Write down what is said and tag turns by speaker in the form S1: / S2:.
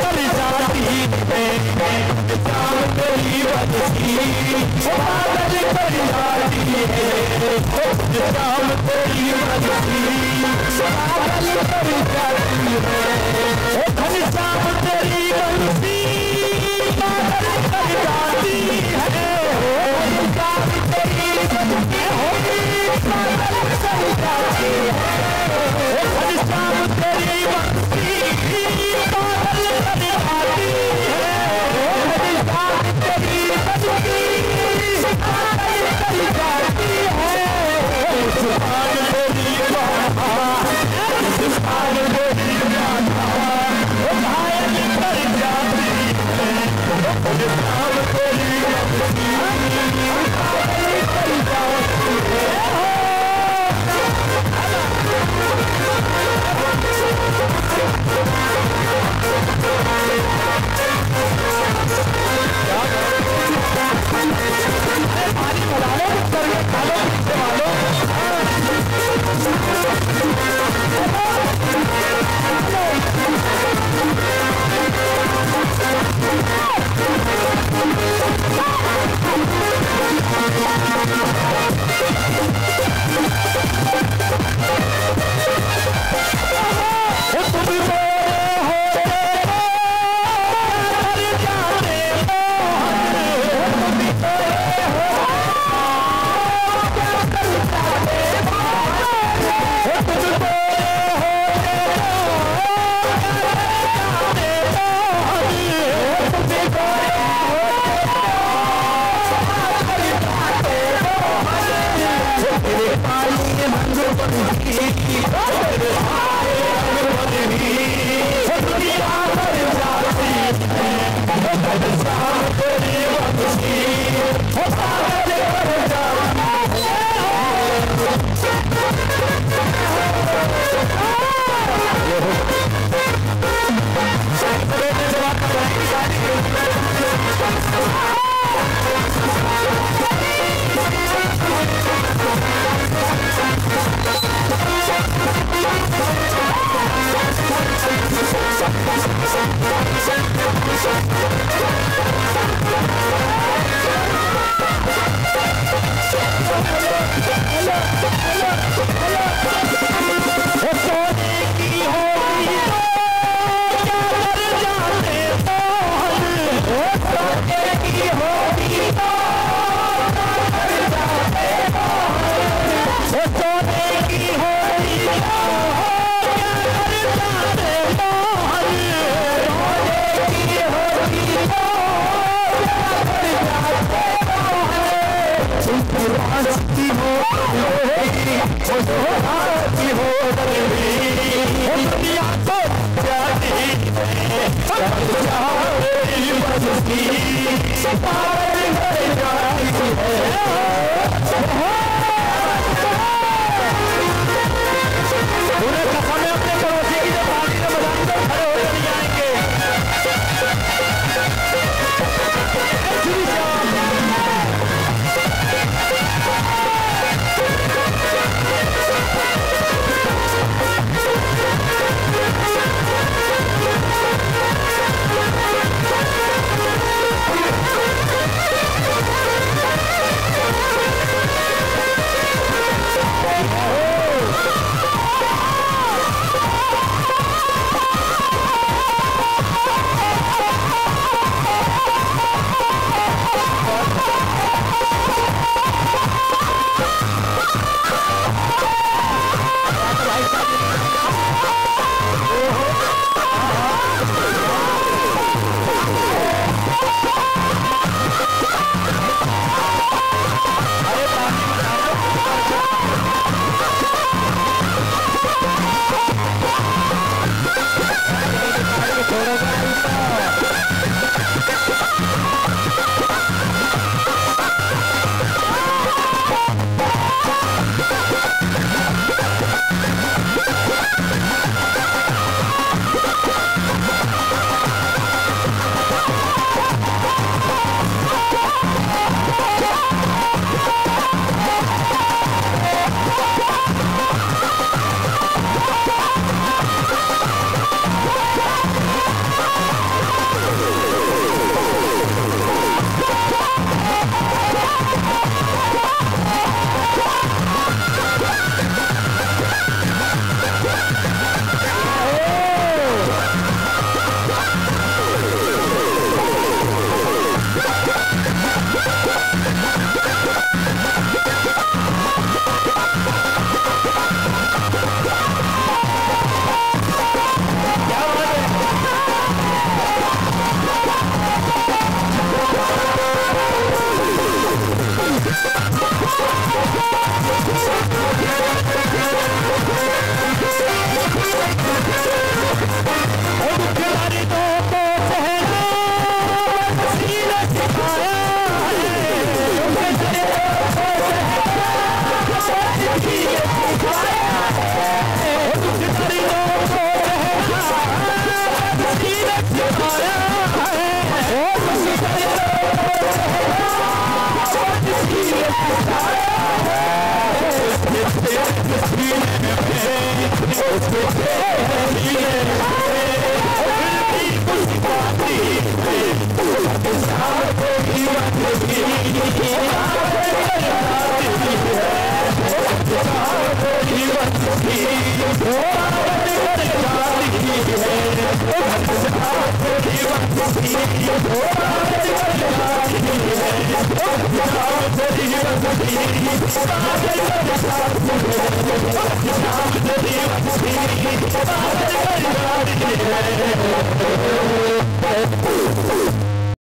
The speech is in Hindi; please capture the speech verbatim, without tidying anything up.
S1: कर जाती है जान तेरी बदसी पागल कर जाती है जान तेरी बदसी पागल कर जाती है घनश्याम तेरी बदसी पागल कर जाती है घनश्याम तेरी बदसी पागल कर जाती है घनश्याम तेरी बदसी पागल कर जाती है घनश्याम तेरी बदसी पागल कर जाती है सुभान तेरी बाबा सुभान तेरी बाबा घायल कर जाती है घनश्याम तेरी बदसी पागल कर जाती है पानी बना लो करके खा लो खा लो Thank you.